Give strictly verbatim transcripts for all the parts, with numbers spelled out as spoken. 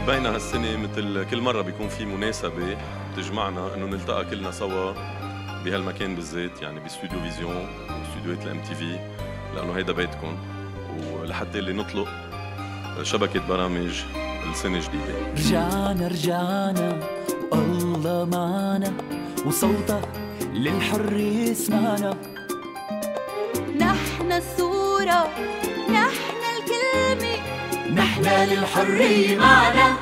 حبينا هالسنة مثل كل مرة بيكون في مناسبة تجمعنا إنه نلتقى كلنا سوا بهالمكان بالذات، يعني باستوديو فيزيون واستوديوهات الام تي في، لأنه هيدا بيتكم، ولحتى اللي نطلق شبكة برامج السنة الجديدة. رجعنا رجعنا الله معنا، وصوتك للحرية سمعنا. نحن الصورة، نحن الكلمة، نحن للحرية معنا.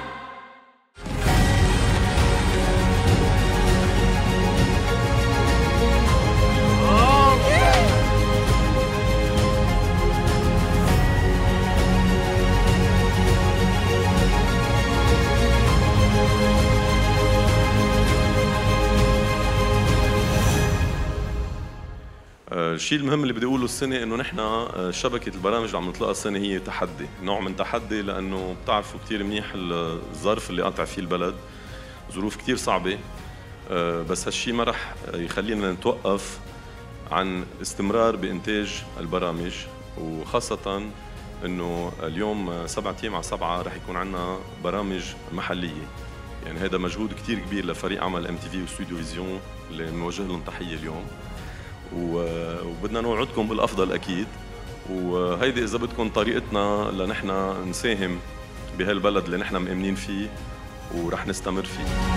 الشيء المهم اللي بدي اقوله السنه انه نحن شبكه البرامج اللي عم نطلقها السنه هي تحدي، نوع من تحدي، لانه بتعرفوا كثير منيح الظرف اللي قاطع فيه البلد، ظروف كثير صعبه، بس هالشيء ما رح يخلينا نتوقف عن استمرار بانتاج البرامج، وخاصه انه اليوم سبعة ايام على سبعة رح يكون عندنا برامج محليه، يعني هذا مجهود كثير كبير لفريق عمل ام تي في واستوديو فيزيون اللي بنوجه لهم تحيه اليوم، وبدنا نوعدكم بالافضل اكيد، وهيدي اذا بدكم طريقتنا لنحن نساهم بهالبلد اللي نحن مؤمنين فيه ورح نستمر فيه.